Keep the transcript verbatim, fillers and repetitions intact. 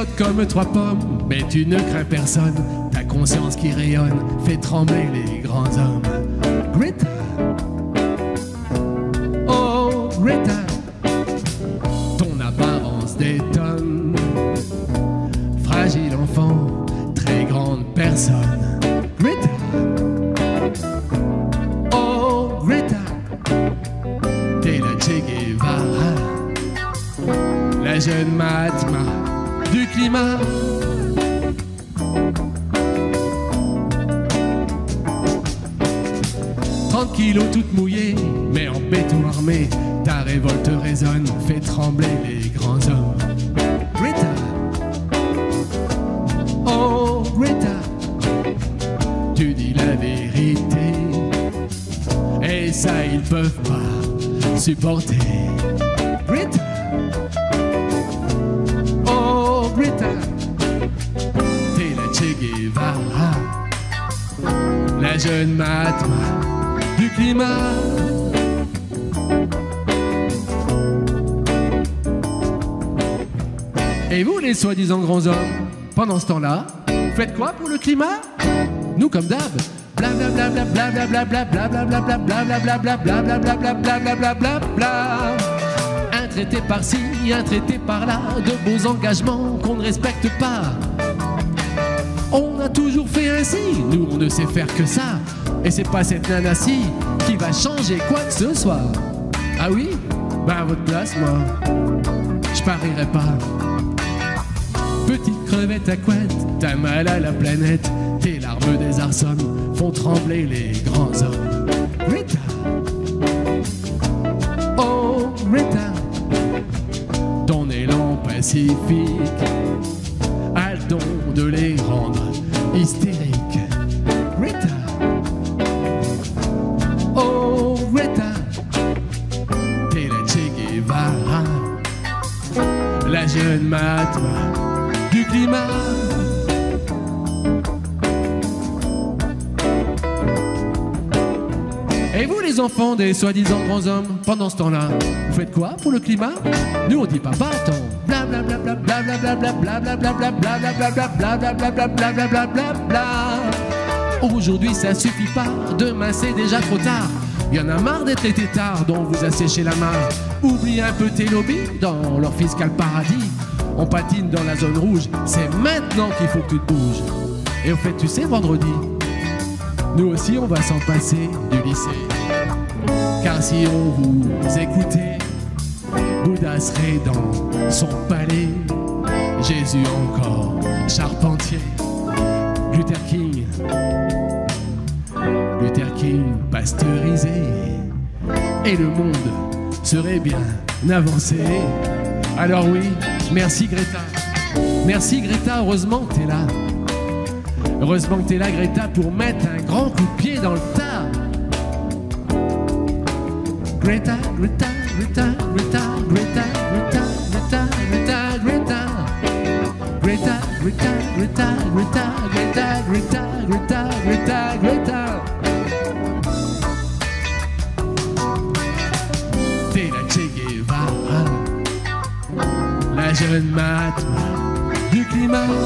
haute comme trois pommes, mais tu ne crains personne. Ta conscience qui rayonne fait trembler les grands hommes. Greta, oh Greta, ton apparence détonne. Fragile enfant, très grande personne. Greta, oh Greta, t'es la Che Guevara, la jeune Mahatma du climat. trente kilos toute mouillée, mais en béton armé, ta révolte résonne, fait trembler les grands hommes. Greta, oh Greta, tu dis la vérité, et ça ils peuvent pas supporter. Greta, oh Greta, t'es la Che Guevara, la jeune Mahatma du climat. Et vous les soi-disant grands hommes, pendant ce temps-là, faites quoi pour le climat? Nous comme d'hab, blablabla, blablabla, blablabla, blablabla, blablabla, blablabla, blablabla. Un traité par-ci, un traité par-là, de beaux engagements qu'on ne respecte pas. On a toujours fait ainsi, nous on ne sait faire que ça. Et c'est pas cette nana-ci qui va changer quoi que ce soit. Ah oui? Ben à votre place, moi, je parierais pas. Petite crevette à couette, t'as mal à la planète. Tes larmes des arçonnes font trembler les grands hommes. Greta, oh Greta, ton élan pacifique a le don de les rendre hystériques. Greta, oh Greta, t'es la Che Guevara, la jeune Mahatma du climat. Et vous les enfants des soi-disant grands hommes, pendant ce temps-là, vous faites quoi pour le climat? Nous on dit papa, attends. Blablabla, blablabla, blablabla, blablabla, blablabla, blablabla, blablabla. Aujourd'hui ça suffit pas, demain c'est déjà trop tard. Y en a marre d'être les têtards dont vous asséchez la main. Oublie un peu tes lobbies dans leur fiscal paradis. On patine dans la zone rouge, c'est maintenant qu'il faut que tu te bouges. Et au fait, tu sais, vendredi, nous aussi on va s'en passer du lycée. Car si on vous écoutait, Bouddha serait dans son palais, Jésus encore charpentier, Luther King, Luther King pasteurisé, et le monde serait bien avancé. Alors oui, merci Greta, merci Greta, heureusement que t'es là. Heureusement que t'es là Greta pour mettre un grand coup de pied dans le tas. Greta, Greta, Greta, Greta, Greta, Greta, Greta, Greta, Greta, Greta, Greta, Greta, Greta, Greta, Greta, Greta, Greta, Greta. T'es la Che Guevara, la jeune Mahatma du climat.